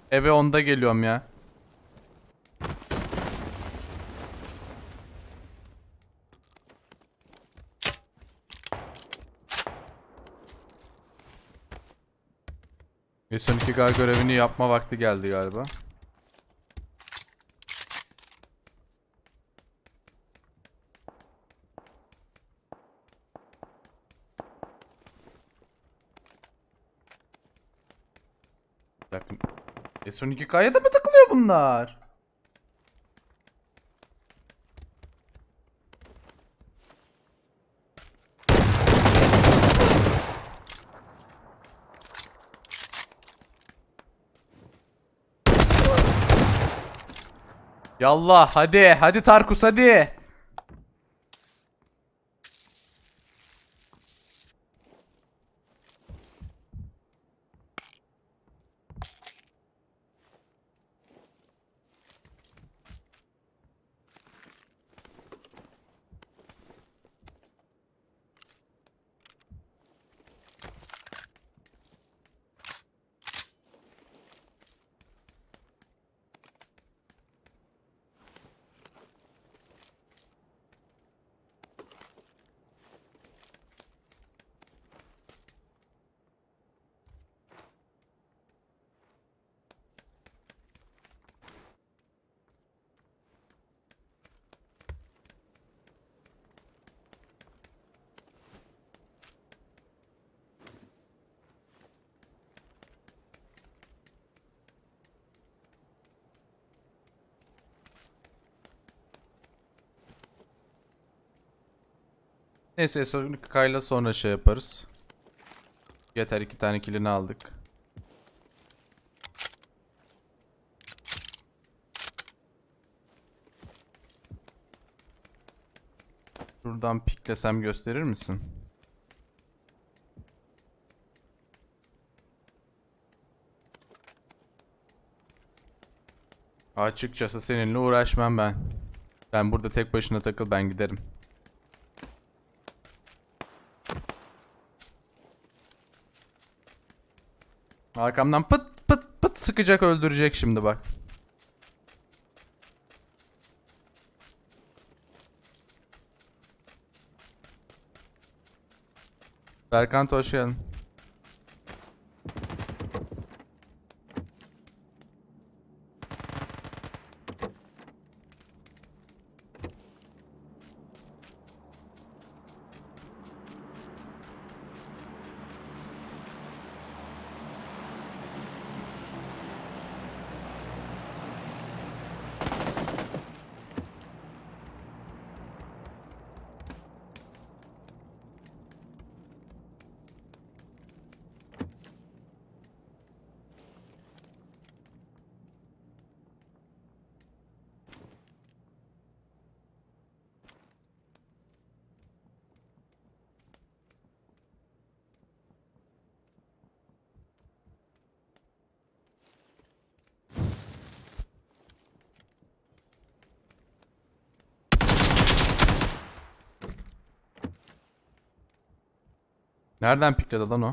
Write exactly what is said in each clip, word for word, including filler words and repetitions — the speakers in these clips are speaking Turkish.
Eve onda geliyorum ya. S on iki G görevini yapma vakti geldi galiba. Bakın. S on iki G'ya da mı takılıyor bunlar? Yallah hadi. Hadi Tarkus hadi. Neyse S on iki G'yla sonra şey yaparız. Yeter, iki tane kilini aldık. Şuradan piklesem gösterir misin? Açıkçası seninle uğraşmam ben. Ben burada tek başına takıl, ben giderim. Arkamdan pıt pıt pıt sıkacak, öldürecek şimdi bak. Berkant hoş geldin. Nereden pikledi lan o?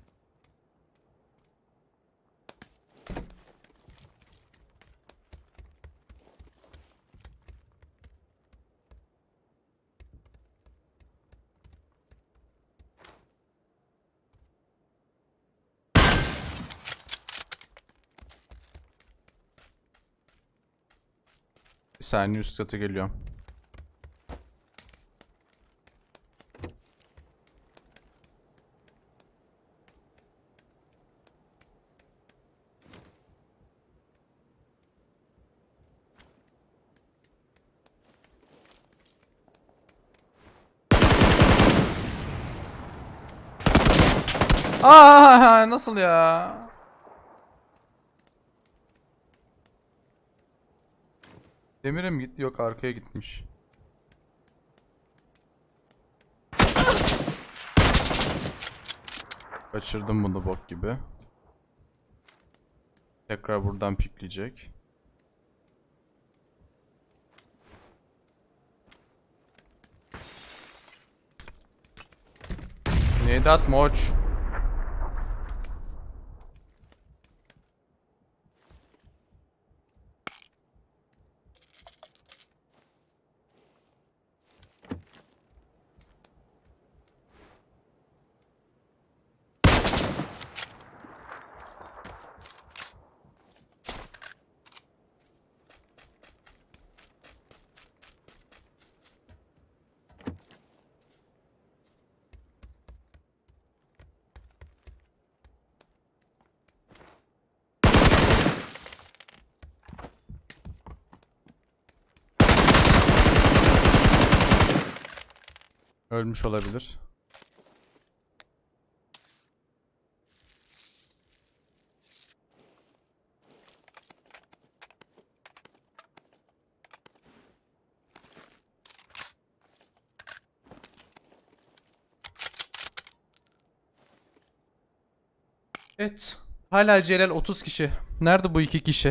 Bir saniye, üst kata geliyorum. Aa, nasıl ya? Demir'e mi gitti? Yok, arkaya gitmiş. Kaçırdım bunu bok gibi. Tekrar buradan pikleyecek. Neydi at moç? Ölmüş olabilir. Evet. Hala Celal otuz kişi. Nerede bu iki kişi?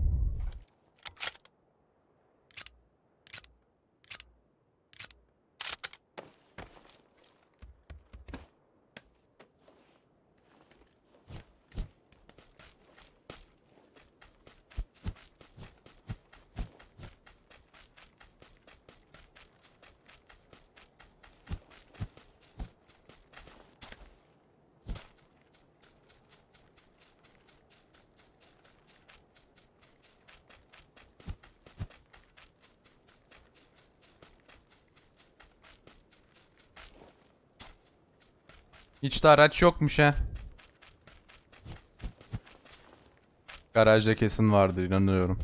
Hiç de araç yokmuş he. Garajda kesin vardır, inanıyorum.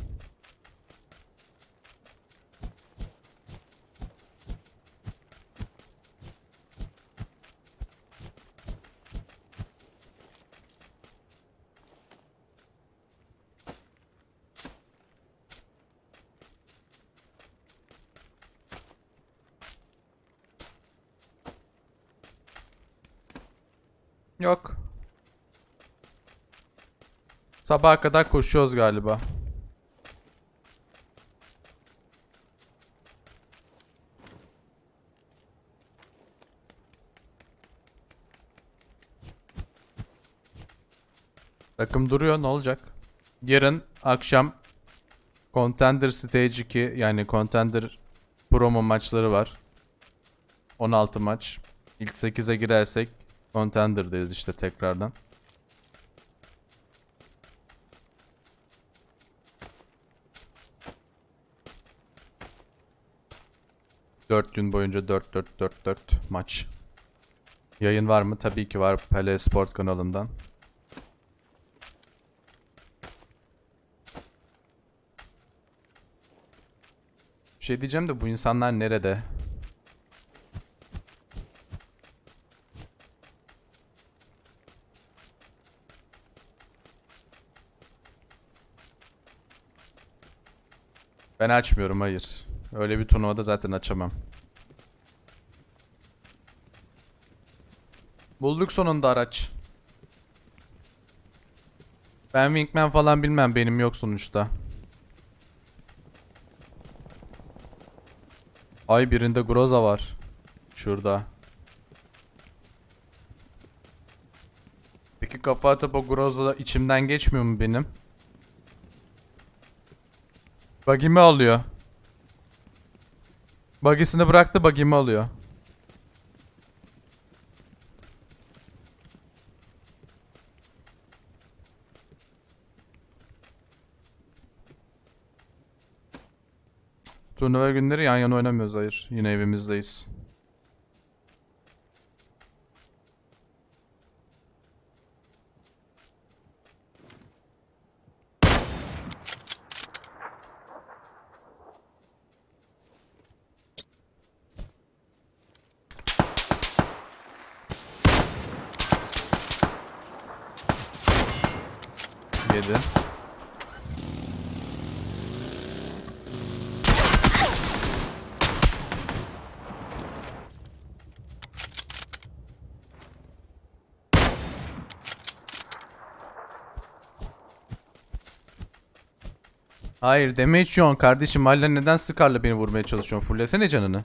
Yok. Sabaha kadar koşuyoruz galiba. Takım duruyor, ne olacak? Yarın akşam Contender Stage iki, yani Contender promo maçları var. on altı maç. İlk sekize girersek Contender'dayız işte tekrardan. dört gün boyunca dört dört dört dört maç. Yayın var mı? Tabii ki var, Pele Sport kanalından. Bir şey diyeceğim de bu insanlar nerede? Ben açmıyorum, hayır. Öyle bir turnuvada zaten açamam. Bulduk sonunda araç. Ben Wingman falan bilmem, benim yok sonuçta. Ay, birinde Groza var. Şurada. Peki kafa atıp o Groza içimden geçmiyor mu benim? Buggy'mi alıyor. Buggy'sini bıraktı, buggy'mi alıyor. Turnuva günleri yan yana oynamıyoruz, hayır. Yine evimizdeyiz. Yedi. Hayır, damage yiyorsun kardeşim. Hala neden Scar'la beni vurmaya çalışıyorsun? Fullesene canını.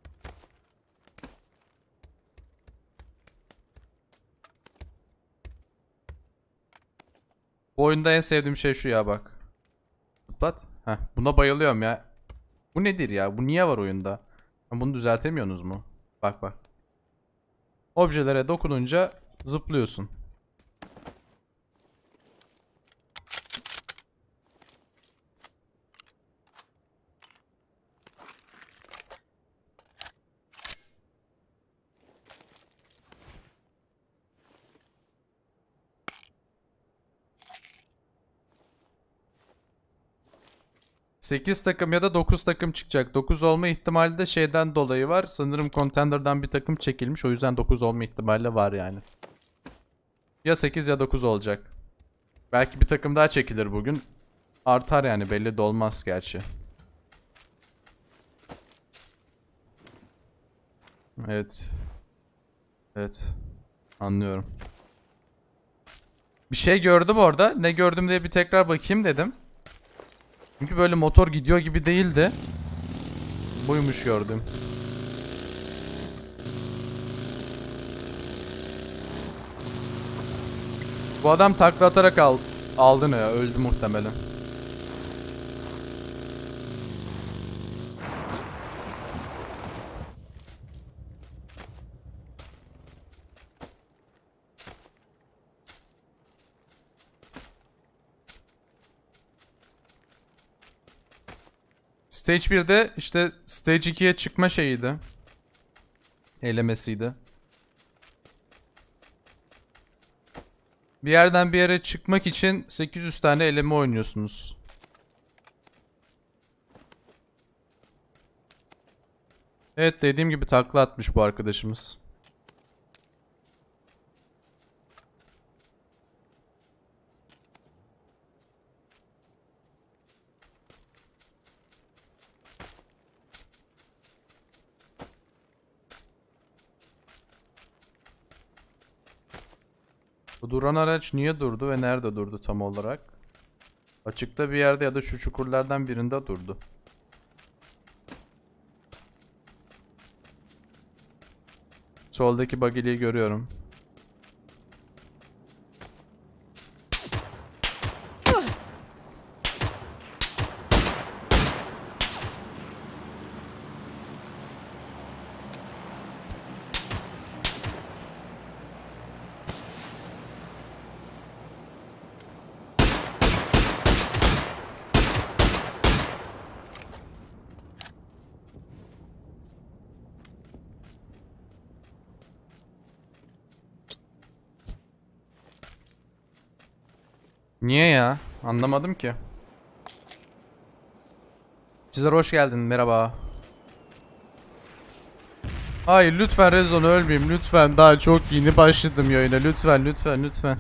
Bu oyunda en sevdiğim şey şu ya, bak. Zıplat. Heh, buna bayılıyorum ya. Bu nedir ya? Bu niye var oyunda? Bunu düzeltemiyorsunuz mu? Bak bak. Objelere dokununca zıplıyorsun. sekiz takım ya da dokuz takım çıkacak. dokuz olma ihtimali de şeyden dolayı var. Sanırım Contender'dan bir takım çekilmiş. O yüzden dokuz olma ihtimali var yani. Ya sekiz ya dokuz olacak. Belki bir takım daha çekilir bugün. Artar yani, belli de olmaz gerçi. Evet. Evet. Anlıyorum. Bir şey gördüm orada. Ne gördüm diye bir tekrar bakayım dedim. Çünkü böyle motor gidiyor gibi değildi. Buymuş gördüm. Bu adam takla atarak al aldı ne ya? Öldü muhtemelen. Stage birde işte Stage ikiye çıkma şeyiydi. Elemesiydi. Bir yerden bir yere çıkmak için sekiz yüz tane eleme oynuyorsunuz. Evet, dediğim gibi takla atmış bu arkadaşımız. Bu duran araç niye durdu ve nerede durdu tam olarak? Açıkta bir yerde ya da şu çukurlardan birinde durdu. Soldaki buggy'liyi görüyorum. Niye ya? Anlamadım ki. Sizler hoş geldin. Merhaba. Hayır lütfen Rezon ölmeyeyim. Lütfen, daha çok yeni başladım yayına. Lütfen lütfen lütfen.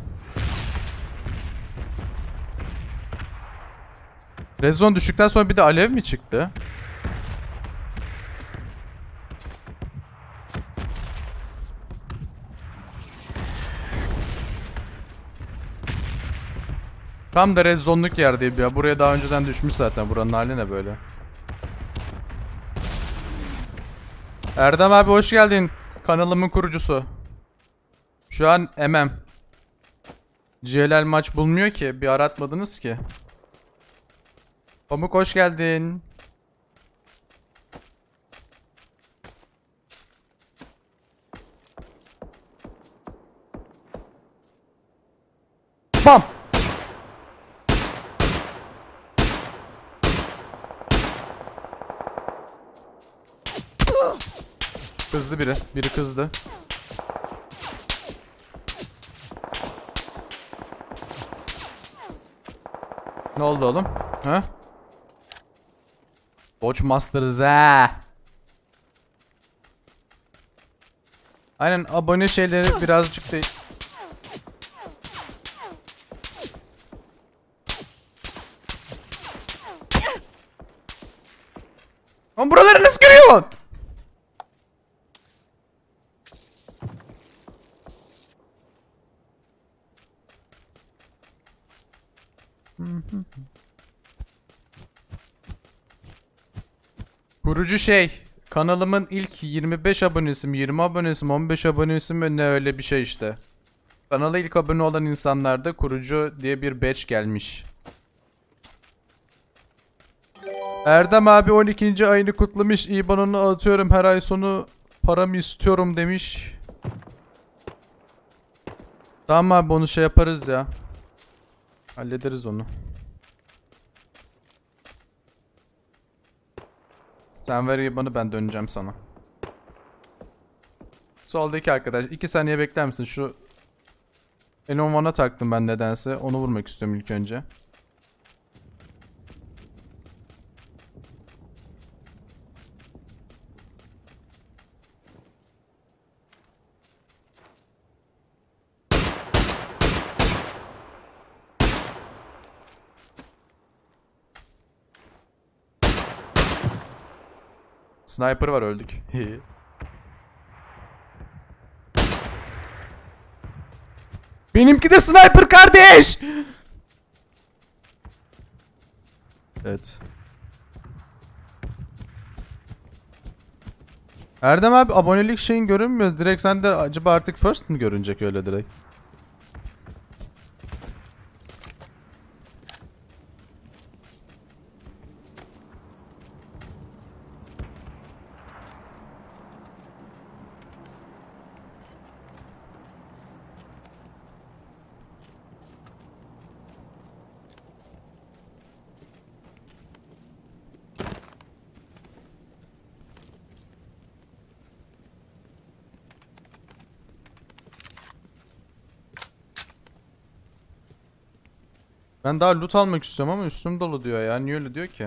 Rezon düştükten sonra bir de alev mi çıktı? Tam da Rezon'luk yerdeyim ya. Buraya daha önceden düşmüş zaten. Buranın hali ne böyle? Erdem abi hoş geldin. Kanalımın kurucusu. Şu an M M. G L L maç bulmuyor ki. Bir aratmadınız ki. Pamuk hoş geldin. Bam! Kızdı biri. Biri kızdı. Ne oldu oğlum? Ha? Dodge Masters ha. Aynen, abone şeyleri birazcık değil. Oğlum buraları nasıl görüyorsun? Kurucu şey, kanalımın ilk yirmi beş abonesi mi, yirmi abonesi mi, on beş abonesi mi, ne öyle bir şey işte. Kanala ilk abone olan insanlarda kurucu diye bir badge gelmiş. Erdem abi on ikinci ayını kutlamış. İ B A N'ını atıyorum, her ay sonu paramı istiyorum demiş. Tamam abi, onu şey yaparız ya. Hallederiz onu. Sen ver I B A N'ı, ben döneceğim sana. Soldaki arkadaş iki saniye bekler misin? Şu Elon One'a taktım ben nedense. Onu vurmak istiyorum ilk önce. Sniper var, öldük. Benimki de sniper kardeş. Evet. Erdem abi, abonelik şeyin görünmüyor. Direkt sen de acaba artık first mi görünecek öyle direkt? Ben daha loot almak istiyorum ama üstüm dolu diyor ya. Niye öyle diyor ki?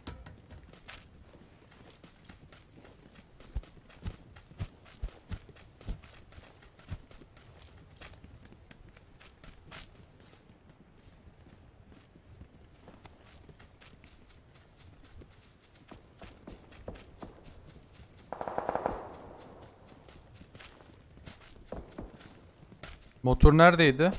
Motor neredeydi?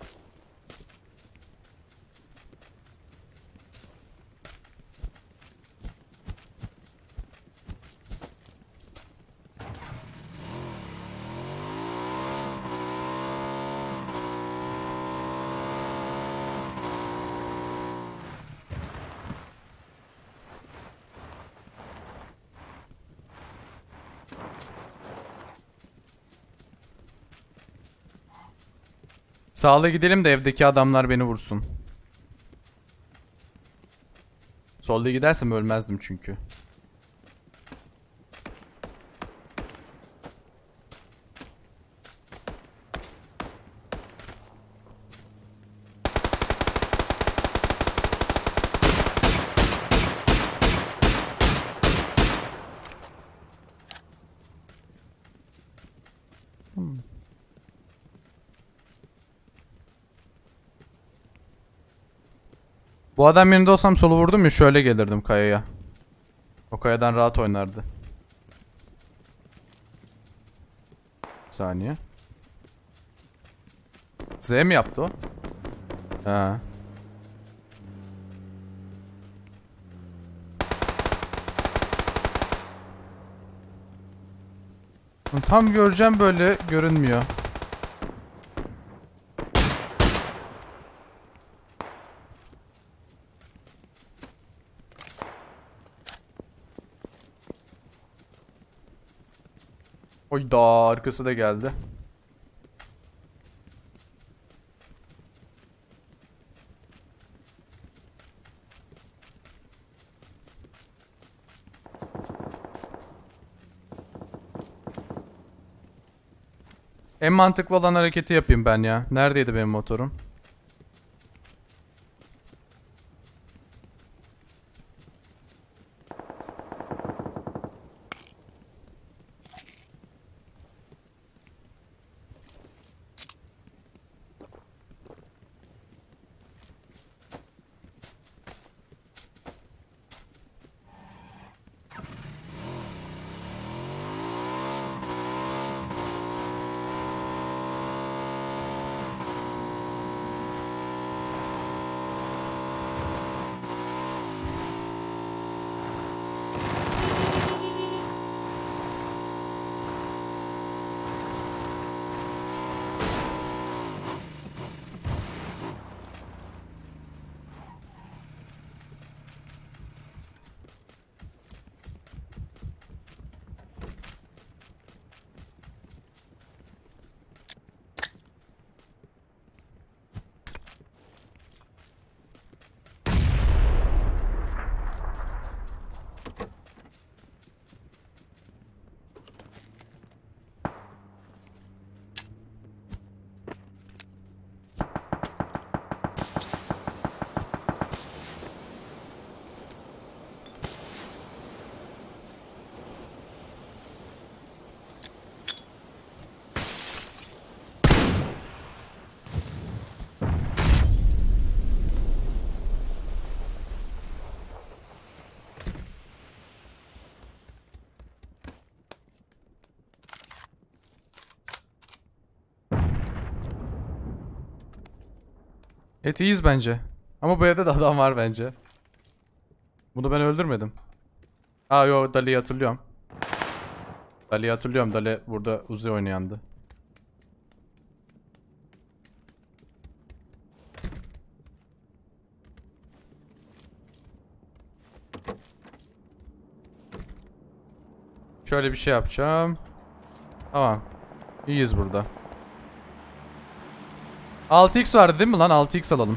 Sağla gidelim de evdeki adamlar beni vursun. Solda gidersem ölmezdim çünkü. Hmm. Bu adam yerinde olsam solu vurdum ya, şöyle gelirdim kayaya. O kayadan rahat oynardı. Bir saniye. Z mi yaptı o? Ha. Tam göreceğim, böyle görünmüyor. Oy da, arkası da geldi. En mantıklı olan hareketi yapayım ben ya. Neredeydi benim motorum? Et iyiyiz bence. Ama bu evde de adam var bence. Bunu ben öldürmedim. Aa yo, Dali'yi hatırlıyorum. Dali'yi hatırlıyorum. Dali burada Uzi oynayandı. Şöyle bir şey yapacağım. Tamam. İyiyiz burada. altı x vardı değil mi lan? altı x alalım.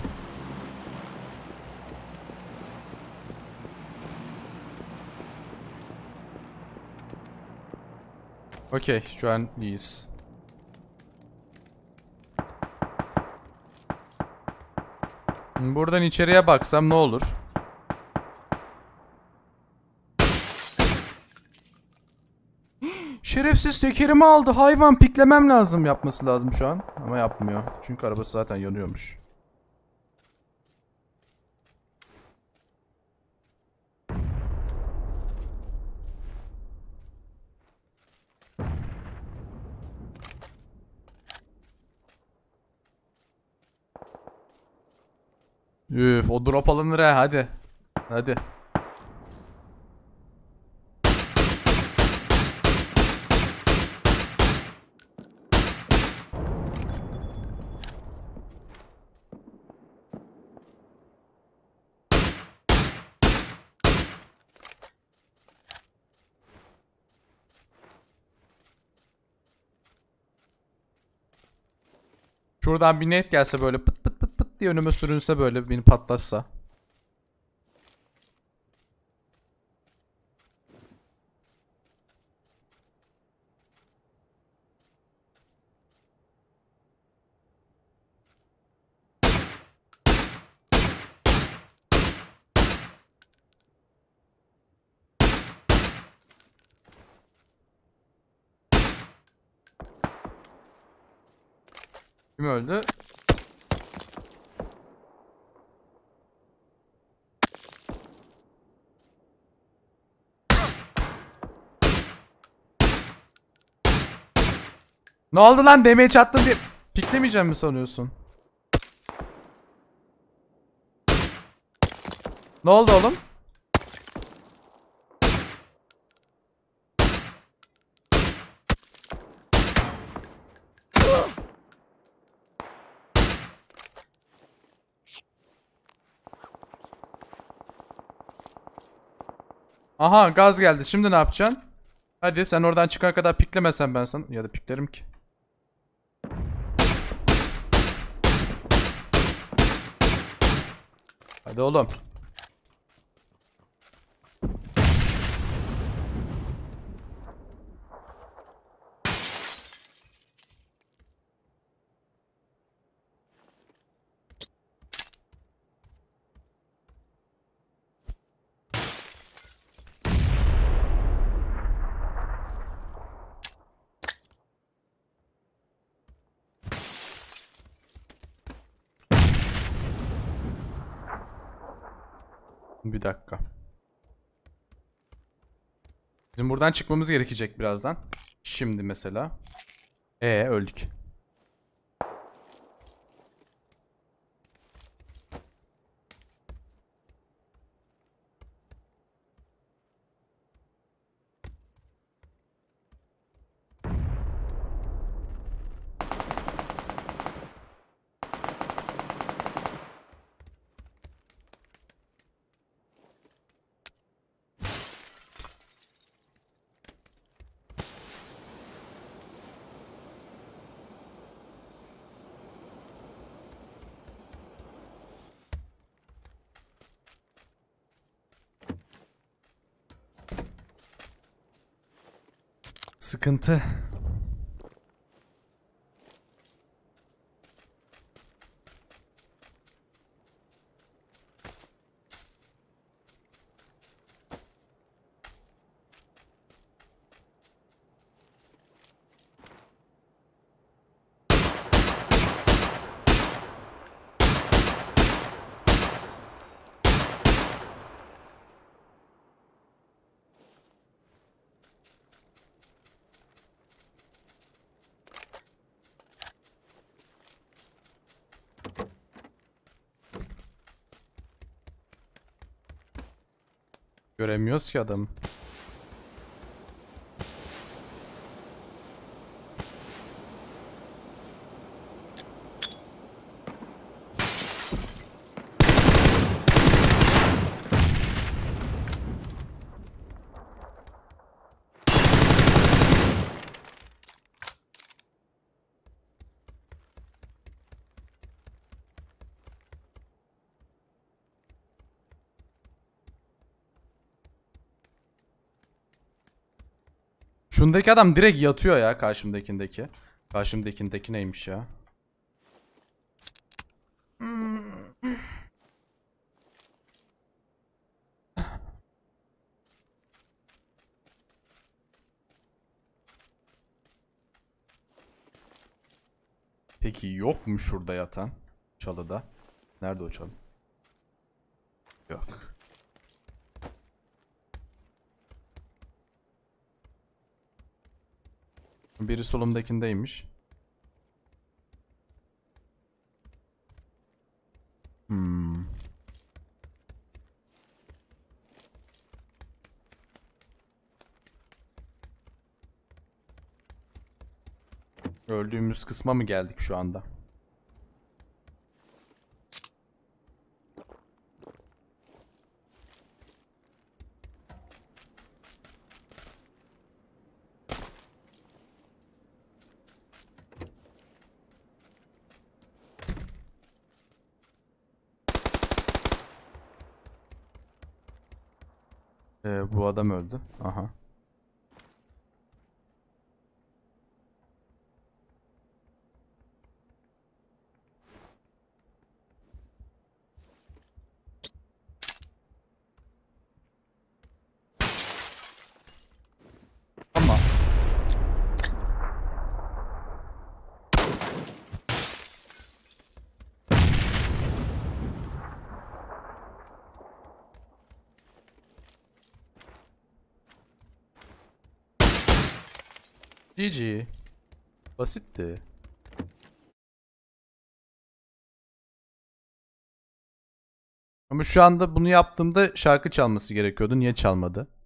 Okey, şu an iyiyiz. Buradan içeriye baksam ne olur? Şerefsiz tekerimi aldı. Hayvan, piklemem lazım, yapması lazım şu an. Ama yapmıyor. Çünkü arabası zaten yanıyormuş. Üf, o drop alınır ha, hadi. Hadi. Şuradan bir net gelse böyle pıt pıt pıt pıt diye önüme sürünse, böyle beni patlatsa. Kim öldü? Ne oldu lan, damage attın diye piklemeyeceğim mi sanıyorsun? Ne oldu oğlum? Aha, gaz geldi. Şimdi ne yapacaksın? Hadi sen oradan çıkana kadar piklemesen ben sana. Ya da piklerim ki. Hadi oğlum. Bir dakika. Bizim buradan çıkmamız gerekecek birazdan. Şimdi mesela. Ee öldük. Sıkıntı. Göremiyoruz ki adamı. Şundaki adam direkt yatıyor ya karşımdakindeki. Karşımdakindeki neymiş ya? Peki yok mu şurada yatan? Çalıda. Nerede o çalı? Yok. Biri solumdakindeymiş. Hmm. Öldüğümüz kısma mı geldik şu anda? Ee, bu adam öldü. Aha. Ama G G. Basitti. Ama şu anda bunu yaptığımda şarkı çalması gerekiyordu. Niye çalmadı?